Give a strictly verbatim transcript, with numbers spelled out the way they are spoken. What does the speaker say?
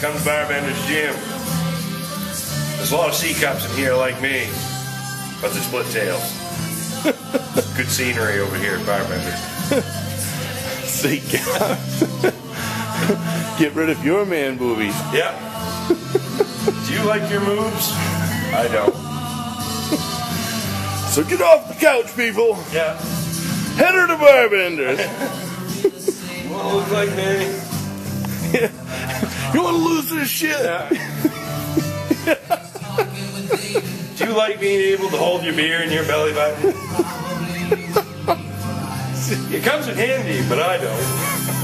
come to Barbender's Gym. There's a lot of C-cups in here like me, but they split tails. Good scenery over here at Barbender's. C-cups. Get rid of your man boobies. Yep. Do you like your moves? I don't. So get off the couch, people. Yeah. Head her to Barbender's. Well, look like me. You want to lose this shit? Yeah. Do you like being able to hold your beer in your belly button? It comes in handy, but I don't.